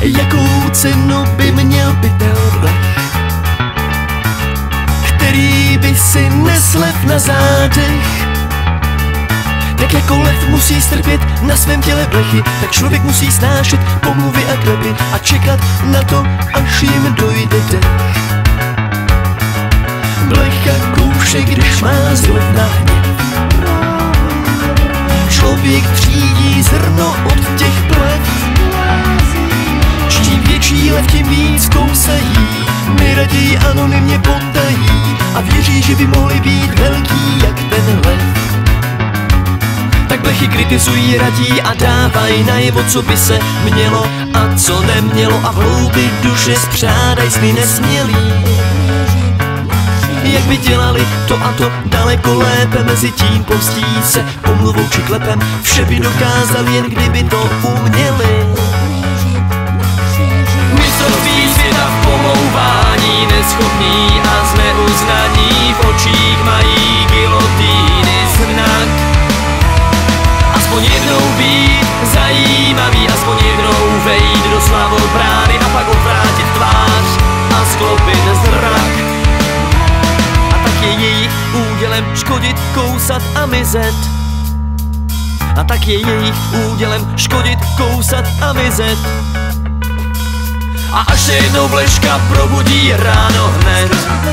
Jakou cenu by měl pytel blech, který by si neslev na zádech? Tak jako lev musí strpět na svém těle blechy, tak člověk musí snášet pomluvy a kleby a čekat na to, až jim dojde dech. Blecha kouše, když má zrovna hněv. Člověk třídí zrno od těch plev. Čím větší lev, tím víc kousají. My raději anonymně poddají a věří, že by mohli být velký jak ten lev. Tak blechy kritizují, radí a dávají najevo, co by se mělo a co nemělo, a v hloubi duše spřádaj sny nesmělý. Jak by dělali to a to daleko lépe, mezi tím pomstí se pomluvou či klepem. Vše by dokázali, jen kdyby to uměli. Mistrovství světa v pomlouvání, neschopní a zneuznaní, v očích mají gilotýny znak. Aspoň jednou být zajímavý, aspoň jednou vejít do slavobrány a pak odvrátit tvář a sklopit zrak. A tak je jejich údělem škodit, kousat a mizet. A tak je jejich údělem škodit, kousat a mizet. A až se jednou bleška probudí ráno hned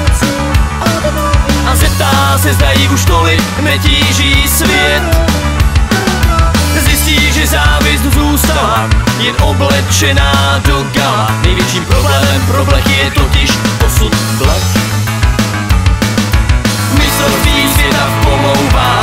a zeptá se, zda jí už tolik netíží svět, zjistí, že závist zůstala jen oblečená do gala. Největším problémem pro blechy je totiž osud blech. Mistrovství světa v pomlouvání.